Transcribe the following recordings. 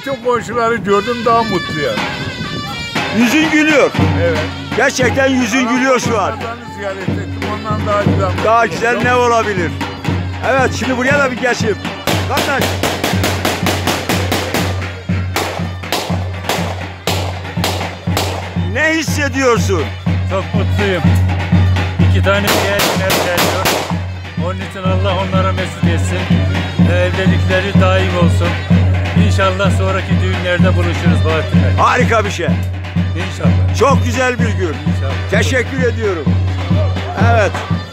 bütün komşuları gördüm, daha mutluyum. Yüzün gülüyor. Evet. Gerçekten yüzün gülüyor şu an. Ziyaret ettim, ondan daha güzel. Daha güzel ne olabilir? Evet, şimdi buraya da bir geçeyim. Kardeş. Ne hissediyorsun? Çok mutluyum. 2 tane yeğenim evleniyor. Onun için Allah onlara mesut etsin. Evlilikleri daim olsun. İnşallah sonraki düğünlerde buluşuruz Bahattin Bey. Harika bir şey. İnşallah. Çok güzel bir gün. İnşallah. Teşekkür ediyorum. Evet.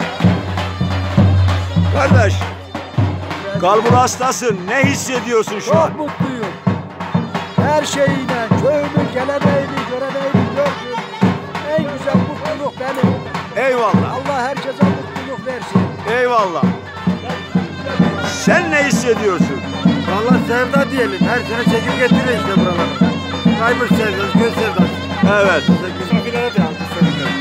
Kardeş. Kalbur hastasın. Ne hissediyorsun şu an? Çok mutluyum. Her şeyine, köyümün geleneğini, göreneğini gördüm. En güzel mutluluk benim. Eyvallah. Allah herkese mutluluk versin. Eyvallah. Sen ne hissediyorsun? Vallahi sevda diyelim. Her sene çekip getiriyor işte buralara. Kaybır sevdası, göz sevdası. Evet. Misafirlere de aldık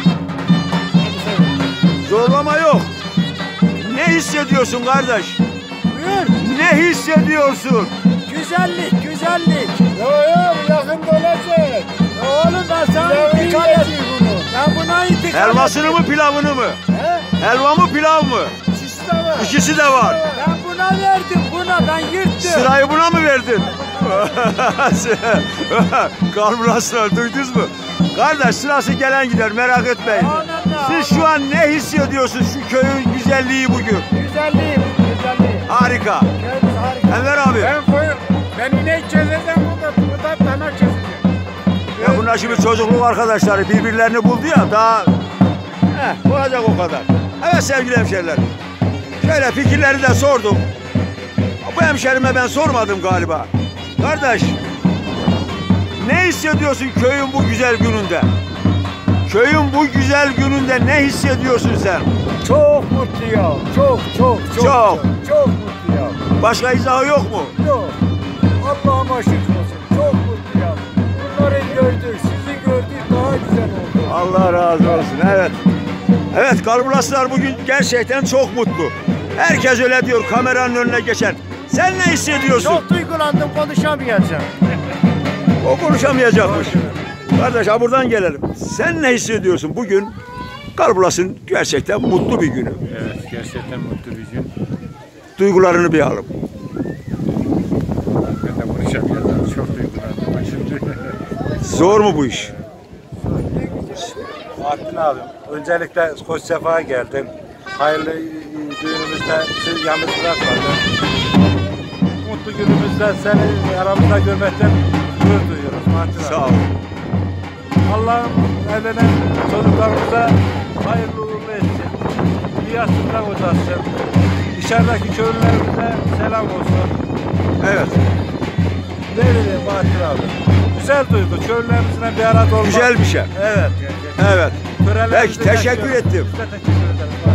Zorlama yok. Ne hissediyorsun kardeş? Buyur. Ne hissediyorsun? Güzellik, güzellik. Yok yakında olacak. Oğlum ben sana intikal edeyim bunu. Ben buna intikal Helvasını mı pilavını mı? He? Helva mı pilav mı? İkisi de var. İkisi de var. Ben buna verdim, buna ben yırttım. Sırayı buna mı verdin? Kalbur hastalar duydunuz mu? Kardeş sırası gelen gider, merak etmeyin. Siz şu an ne hissediyorsunuz şu köyün güzelliği bugün? Güzelliği, güzelliği. Harika. Köyümüz harika. Enver abi. Ben inek keseceğim, burada dana keseceğim. Ya bunlar şimdi çocukluk arkadaşları birbirlerini buldu ya daha olacak o kadar. Evet sevgili hemşerilerim. Şöyle fikirleri de sordum. Bu hemşerime ben sormadım galiba. Kardeş ne hissediyorsun köyün bu güzel gününde? Köyün bu güzel gününde ne hissediyorsun sen? Çok mutluyum. Çok mutluyum. Başka izahı yok mu? Yok. Allah'ıma şükür olsun. Çok mutluyum. Bunları gördük, sizi gördük, daha güzel oldu. Allah razı olsun. Evet. Evet, Kalburaslılar bugün gerçekten çok mutlu. Herkes öyle diyor kameranın önüne geçen. Sen ne hissediyorsun? Çok duygulandım, konuşamayacağım. O konuşamayacakmış. Kardeş ha buradan gelelim. Sen ne hissediyorsun bugün? Kalburas'ın gerçekten mutlu bir günü. Evet, gerçekten mutlu bir gün. Duygularını bir alalım. Hakikaten konuşamıyorlar. Çok duygulandım şimdi. Zor mu bu iş? Bahattin abi, öncelikle hoş sefa geldin. Hayırlı düğünümüzde sizi yalnız bırakmadın. Mutlu günümüzde seni aramızda görmekten gurur duyuyoruz Bahattin abi. Sağ ol. Allah'ım evlenen çocuklarımıza hayırlı uğurlu etsin. İyi yastıklar uzatsın. Dışarıdaki köylülerimize selam olsun. Evet. Ne bileyim Bahattin abi. Güzel duygu. Köylülerimizle bir arada olmak. Güzel bir şey. Evet. Evet. Peki teşekkür ettim. Biz de teşekkür ederiz.